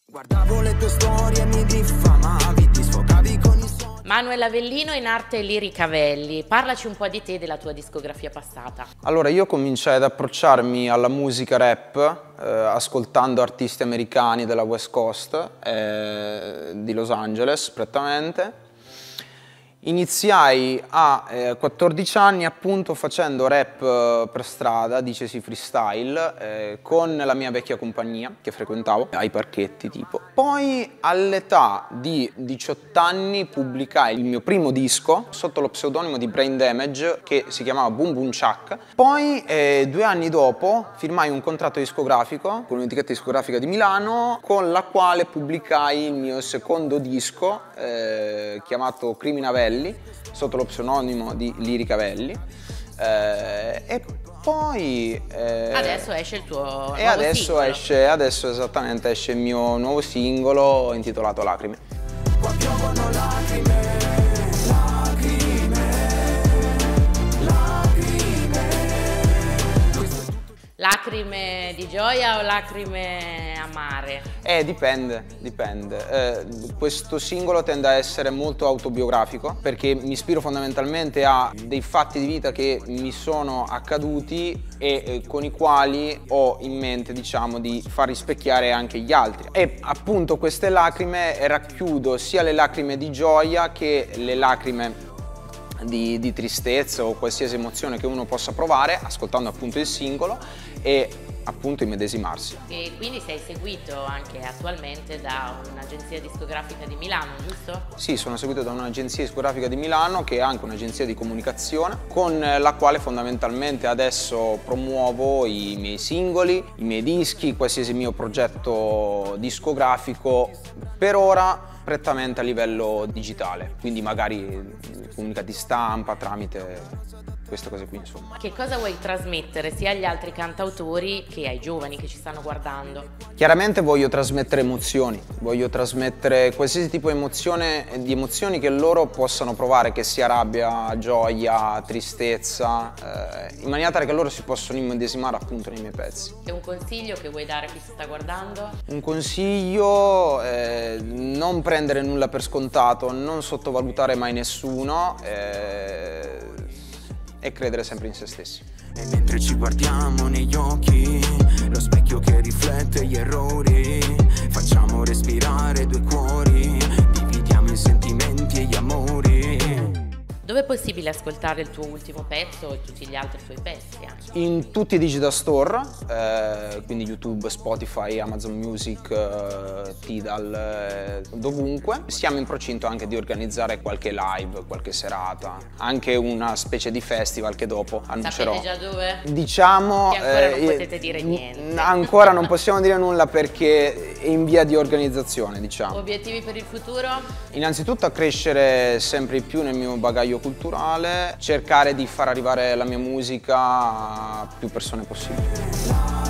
Guardavo le tue storie, mi diffamavi, ti sfogavi con i sogni. Manuel Avellino, in arte Liricavelli, parlaci un po' di te e della tua discografia passata. Allora, io cominciai ad approcciarmi alla musica rap ascoltando artisti americani della West Coast, di Los Angeles prettamente. Iniziai a 14 anni appunto facendo rap per strada, dicesi freestyle, con la mia vecchia compagnia che frequentavo, ai parchetti tipo. Poi all'età di 18 anni pubblicai il mio primo disco sotto lo pseudonimo di Brain Damage che si chiamava Boom Boom Chuck. Poi 2 anni dopo firmai un contratto discografico con un'etichetta discografica di Milano con la quale pubblicai il mio secondo disco chiamato Criminavelli sotto lo pseudonimo di Liricavelli e poi Adesso esce il tuo nuovo adesso singolo. adesso esattamente esce il mio nuovo singolo intitolato Lacrime. Qua piovono lacrime, lacrime, lacrime. Lacrime di gioia o lacrime amare? Dipende. Questo singolo tende a essere molto autobiografico perché mi ispiro fondamentalmente a dei fatti di vita che mi sono accaduti e con i quali ho in mente, diciamo, di far rispecchiare anche gli altri. E appunto queste lacrime racchiudo sia le lacrime di gioia che le lacrime di tristezza o qualsiasi emozione che uno possa provare ascoltando appunto il singolo e appunto immedesimarsi. E quindi sei seguito anche attualmente da un'agenzia discografica di Milano, giusto? Sì, sono seguito da un'agenzia discografica di Milano che è anche un'agenzia di comunicazione con la quale fondamentalmente adesso promuovo i miei singoli, i miei dischi, qualsiasi mio progetto discografico per ora prettamente a livello digitale, quindi magari comunicati stampa tramite queste cose qui insomma. Che cosa vuoi trasmettere sia agli altri cantautori che ai giovani che ci stanno guardando? Chiaramente voglio trasmettere emozioni, voglio trasmettere qualsiasi tipo di emozioni che loro possano provare, che sia rabbia, gioia, tristezza, in maniera tale che loro si possono immedesimare appunto nei miei pezzi. È un consiglio che vuoi dare a chi si sta guardando? Un consiglio, non prendere nulla per scontato, non sottovalutare mai nessuno e credere sempre in se stessi. E mentre ci guardiamo negli occhi, lo specchio che riflette gli errori, facciamo respirare due cuori, dividiamo i sentimenti e gli amori. Dove è possibile ascoltare il tuo ultimo pezzo e tutti gli altri tuoi pezzi anche? In tutti i digital store, quindi YouTube, Spotify, Amazon Music, Tidal, dovunque. Siamo in procinto anche di organizzare qualche live, qualche serata, anche una specie di festival che dopo annuncerò. Sapete già dove? Diciamo che ancora non potete dire niente. Ancora non possiamo dire nulla perché è in via di organizzazione, diciamo. Obiettivi per il futuro? Innanzitutto a crescere sempre di più nel mio bagaglio culturale, cercare di far arrivare la mia musica a più persone possibile.